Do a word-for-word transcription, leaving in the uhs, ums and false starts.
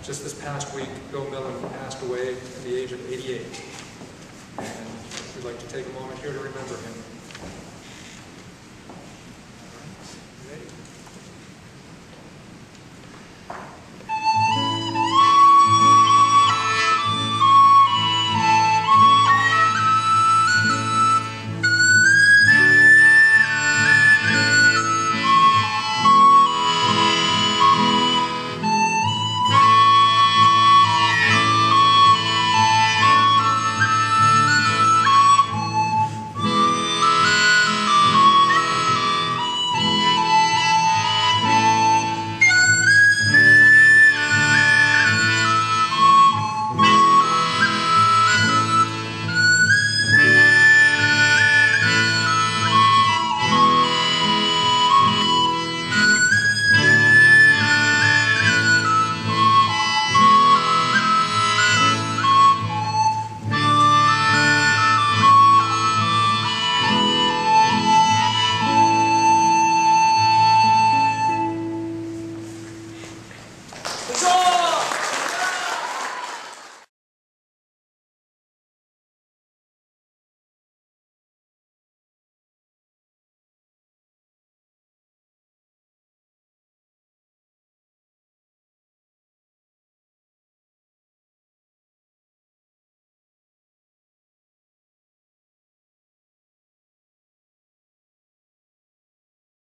just this past week, Bill Millen passed away at the age of eighty-eight. And we'd like to take a moment here to remember him.